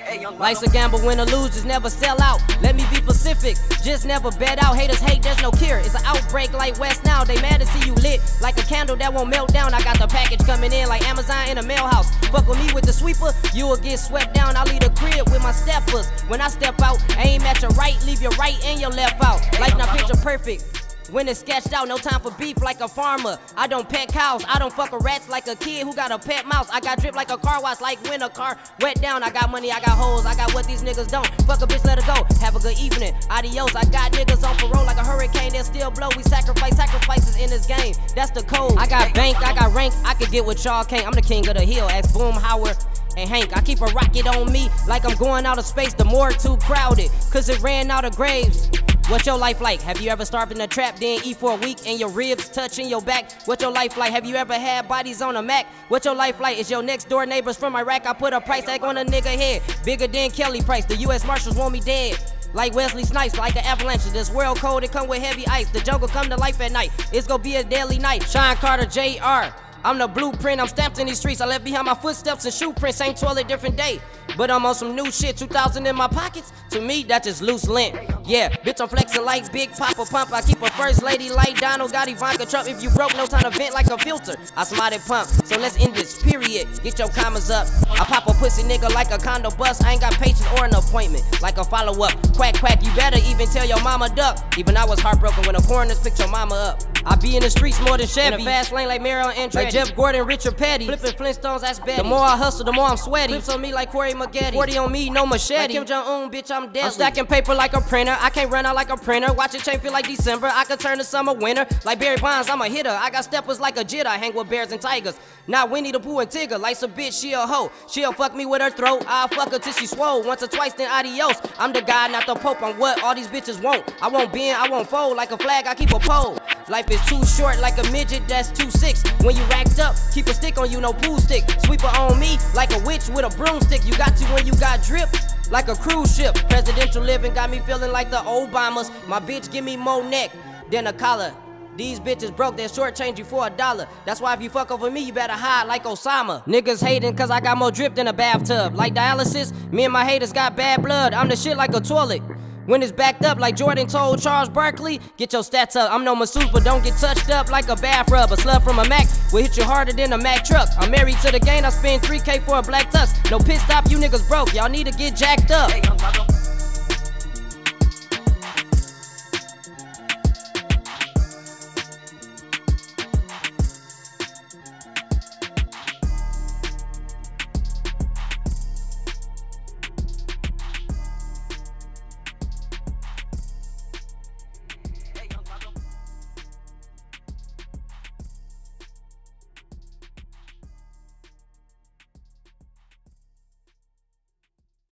Life's a gamble, win or lose, just never sell out. Let me be specific, just never bet out. Haters hate, there's no cure. It's an outbreak like West now. They mad to see you lit like a candle that won't melt down. I got the package coming in like Amazon in a mail house. Fuck with me with the sweeper, you will get swept down. I leave the crib with my steppers. When I step out, aim at your right, leave your right and your left out. Life not picture perfect. When it's sketched out, no time for beef like a farmer. I don't pet cows, I don't fuck with rats like a kid who got a pet mouse. I got drip like a car wash, like when a car wet down. I got money, I got hoes, I got what these niggas don't. Fuck a bitch, let her go, have a good evening, adios. I got niggas on parole like a hurricane that still blow. We sacrifices in this game, that's the code. I got bank, I got rank, I could get what y'all can't. I'm the king of the hill, ask Boom, Howard, and Hank. I keep a rocket on me like I'm going out of space. The morgue too crowded, cause it ran out of graves. What's your life like? Have you ever starved in a trap, then eat for a week and your ribs touching your back? What's your life like? Have you ever had bodies on a Mac? What's your life like? Is your next door neighbors from Iraq? I put a price tag on a nigga head, bigger than Kelly Price. The US Marshals want me dead, like Wesley Snipes, like an avalanche. This world cold, it come with heavy ice. The jungle come to life at night, it's gonna be a deadly night. Sean Carter, JR, I'm the blueprint, I'm stamped in these streets. I left behind my footsteps and shoe prints, same toilet, different day. But I'm on some new shit, 2,000 in my pockets. To me, that's just loose lint. Yeah, bitch, I'm flexing like Big Papa Pump. I keep a first lady like Donald, got Ivanka Trump. If you broke, no time to vent like a filter. I smart it pump, so let's end this, period. Get your commas up. I pop a pussy nigga like a condo bus. I ain't got patience or an appointment, like a follow-up. Quack, quack, you better even tell your mama duck. Even I was heartbroken when the coroners picked your mama up. I be in the streets more than Chevy, in a fast lane like Meryl and like Jeff Gordon, Richard Petty. Flipping Flintstones, that's Betty. The more I hustle, the more I'm sweaty. Flips on me like Corey Maggette. 40 on me, no machete. Like Kim Jong-un, bitch, I'm deadly. I'm stacking paper like a printer. I can't run out like a printer. Watch it change, feel like December. I could turn to summer winter. Like Barry Bonds, I'm a hitter. I got steppers like a jitter. I hang with bears and tigers. Not Winnie the Pooh and Tigger. Life's a bitch, she a hoe. She'll fuck me with her throat. I'll fuck her till she swole. Once or twice, then adios. I'm the guy, not the pope. I'm what all these bitches want. I won't bend, I won't fold. Like a flag, I keep a pole. Life is too short like a midget that's 2'6". When you racked up, keep a stick on you, no pool stick. Sweeper on me like a witch with a broomstick. You got to when you got drip, like a cruise ship. Presidential living got me feeling like the Obamas. My bitch give me more neck than a collar. These bitches broke, they'll shortchange you for $1. That's why if you fuck over me, you better hide like Osama. Niggas hating cause I got more drip than a bathtub. Like dialysis, me and my haters got bad blood. I'm the shit like a toilet. When it's backed up like Jordan told Charles Barkley, get your stats up. I'm no masseuse, but don't get touched up like a bath rub. A slug from a Mac will hit you harder than a Mack truck. I'm married to the game, I spend $3K for a black tux. No pit stop, you niggas broke, y'all need to get jacked up.